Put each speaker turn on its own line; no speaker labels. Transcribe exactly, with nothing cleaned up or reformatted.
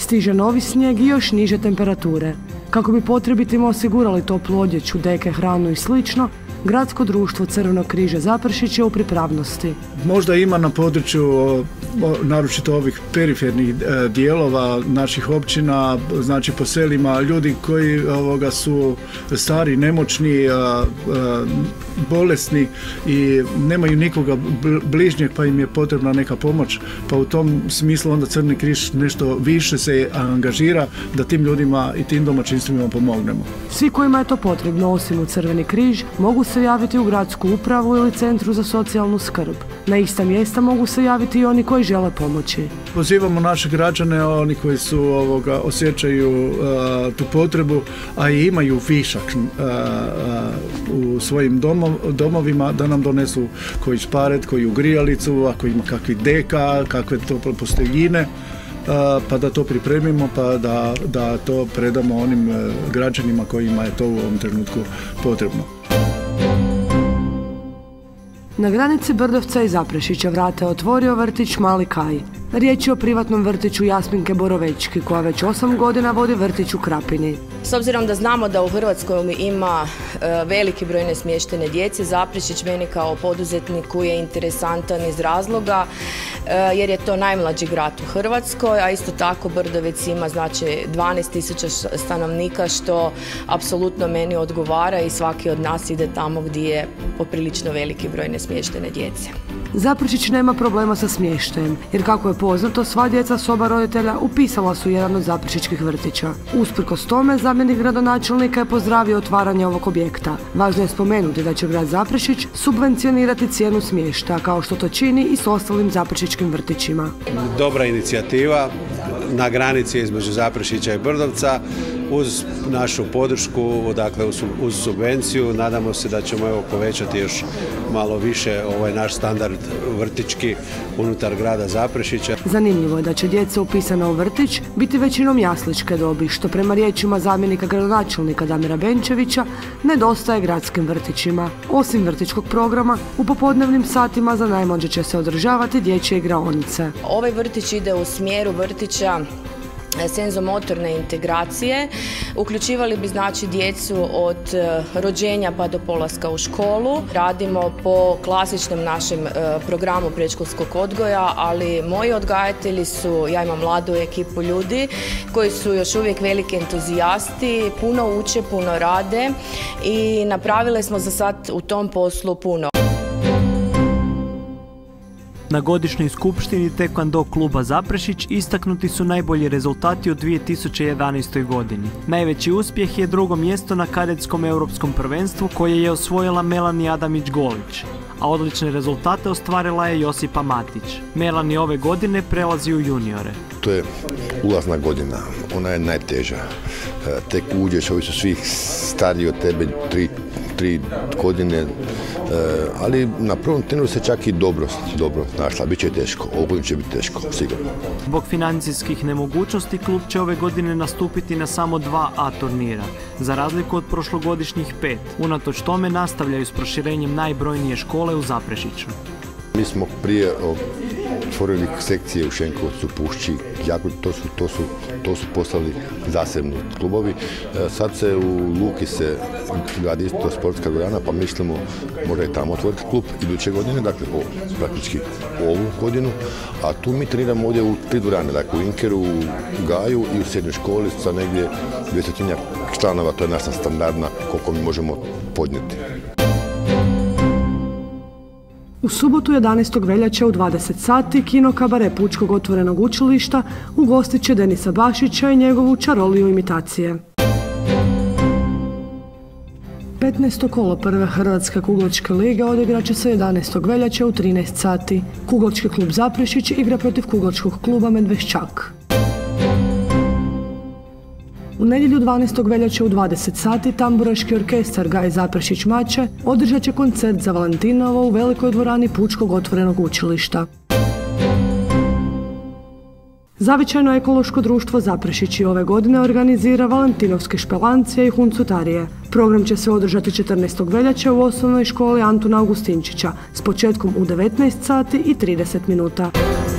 Stiže novi snijeg i još niže temperature. Kako bi potrebitima osigurali toplu odjeću, deke, hranu i slično, Gradsko društvo Crvenog križa Zaprešić je u pripravnosti.
Možda ima na području, naročito ovih perifernih dijelova naših općina, znači po selima, ljudi koji ovoga su stari, nemoćni, bolesni i nemaju nikoga bližnjeg, pa im je potrebna neka pomoć. Pa u tom smislu onda Crveni križ nešto više se angažira da tim ljudima i tim domaćinstvima pomognemo.
Svi kojima je to potrebno, osim u Crveni križ, mogu se javiti u gradsku upravu ili centru za socijalnu skrb. Na ista mjesta mogu se javiti i oni koji žele pomoći.
Pozivamo naše građane, oni koji su ovoga, osjećaju a, tu potrebu, a i imaju višak a, a, u svojim domov, domovima, da nam donesu koji šparet, koju grijalicu, ako ima kakvi deka, kakve tople posteljine, pa da to pripremimo, pa da, da to predamo onim građanima kojima je to u ovom trenutku potrebno.
Na granici Brdovca i Zaprešića vrata je otvorio vrtić Mali Kaj. Riječ je o privatnom vrtiću Jasminke Borovečki, koja već osam godina vodi vrtić u Krapini.
S obzirom da znamo da u Hrvatskoj ima e, veliki broj nesmještene djece, Zaprešić meni kao poduzetniku je interesantan iz razloga e, jer je to najmlađi grad u Hrvatskoj, a isto tako Brdovec ima znači dvanaest tisuća stanovnika, što apsolutno meni odgovara i svaki od nas ide tamo gdje je poprilično veliki broj nesmještene djece.
Zaprešić nema problema sa smještajem, jer kako je poznato, sva djeca s oba roditelja upisala su jedan od zaprešičkih vrtića. Usprkos tome, zamjenik gradonačelnika je pozdravio otvaranje ovog objekta. Važno je spomenuti da će grad Zaprešić subvencionirati cijenu smještaja, kao što to čini i s ostalim zaprešičkim vrtićima.
Dobra inicijativa na granici između Zaprešića i Brdovca, uz našu podršku, dakle uz subvenciju, nadamo se da ćemo evo povećati još malo više ovaj naš standard vrtićki unutar grada Zaprešića.
Zanimljivo je da će djeca upisana u vrtić biti većinom jasličke dobi, što prema riječima zamjenika gradonačelnika Damira Benčevića nedostaje gradskim vrtićima. Osim vrtićkog programa, u popodnevnim satima za najmlađe će se održavati dječje igraonice.
Ovaj vrtić ide u smjeru vrtića senzomotorne integracije. Uključivali bi znači djecu od rođenja pa do polaska u školu. Radimo po klasičnom našem programu predškolskog odgoja, ali moji odgajatelji su, ja imam mladu ekipu ljudi koji su još uvijek veliki entuzijasti, puno uče, puno rade i napravile smo za sad u tom poslu puno.
Na godišnjoj skupštini Tekvando kluba Zaprešić istaknuti su najbolji rezultati u dvije tisuće jedanaestoj godini. Najveći uspjeh je drugo mjesto na kadetskom europskom prvenstvu koje je osvojila Melani Adamić-Golić, a odlične rezultate ostvarila je Josipa Matić. Melani ove godine prelazi u juniore.
To je ulazna godina, ona je najteža. Tek uđeš, ovi su svi stariji od tebe, tri, tri godine, ali na prvom trenu se čak i dobro, dobro našla. Biće teško, ovo godin će biti teško, sigurno.
Zbog financijskih nemogućnosti klub će ove godine nastupiti na samo dva A turnira, za razliku od prošlogodišnjih pet. Unatoč tome nastavljaju s proširenjem najbrojnije škole u Zaprešiću.
Mi smo prije otvorili sekcije u Šenkovcu, Pušći, jako, to su, to su, to su postali zasebni klubovi. Sad se u Luki se gradi isto sportska dvorana, pa mislimo možda i tamo otvoriti klub iduće godine, dakle o, praktički ovu godinu, a tu mi treniramo ovdje u tri dvorane, dakle u Inkeru, u Gaju i u srednjoj školi sa negdje dvjestotinjak članova, to je naša standardna koliko mi možemo podnijeti.
U subotu jedanaestog veljače u dvadeset sati kino kabare Pučkog otvorenog učilišta ugostit će Denisa Bašića i njegovu čaroliju imitacije. petnaesto kolo prve Hrvatske kuglačke lige odigrat će se jedanaestog veljače u trinaest sati. Kuglački klub Zaprešić igra protiv kuglačkog kluba Medveščak. U nedjelju dvanaestog veljače u dvadeset sati tamburaški orkestar Gaj Zaprešić Mače održat će koncert za Valentinovo u velikoj dvorani Pučkog otvorenog učilišta. Zavičajno ekološko društvo Zaprešić i ove godine organizira valentinovske špelancije i huncutarije. Program će se održati četrnaestog veljače u osnovnoj školi Antuna Augustinčića s početkom u devetnaest sati i trideset minuta.